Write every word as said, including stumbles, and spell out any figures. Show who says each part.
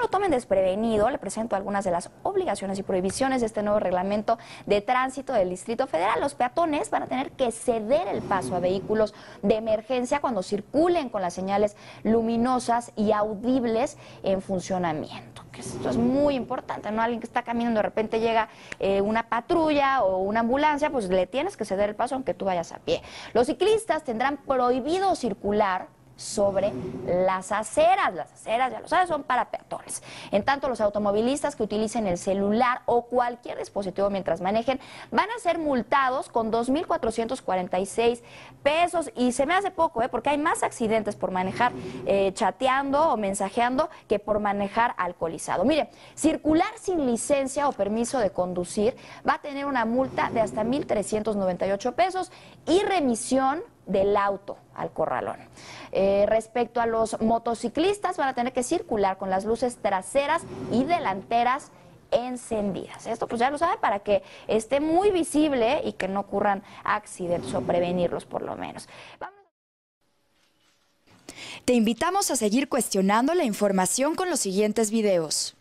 Speaker 1: lo tomen desprevenido, le presento algunas de las obligaciones y prohibiciones de este nuevo reglamento de tránsito del Distrito Federal. Los peatones van a tener que ceder el paso a vehículos de emergencia cuando circulen con las señales luminosas y audibles en funcionamiento. Esto es muy importante, ¿no? Alguien que está caminando, de repente llega eh, una patrulla o una ambulancia, pues le tienes que ceder el paso aunque tú vayas a pie. Los ciclistas tendrán prohibido circular sobre las aceras. Las aceras, ya lo sabes, son para peatones. En tanto, los automovilistas que utilicen el celular o cualquier dispositivo mientras manejen van a ser multados con dos mil cuatrocientos cuarenta y seis pesos. Y se me hace poco, ¿eh? Porque hay más accidentes por manejar eh, chateando o mensajeando que por manejar alcoholizado. Mire, circular sin licencia o permiso de conducir va a tener una multa de hasta mil trescientos noventa y ocho pesos y remisión del auto al corralón. Eh, respecto a los motociclistas, van a tener que circular con las luces traseras y delanteras encendidas. Esto pues ya lo sabe, para que esté muy visible y que no ocurran accidentes o prevenirlos por lo menos. Vamos.
Speaker 2: Te invitamos a seguir cuestionando la información con los siguientes videos.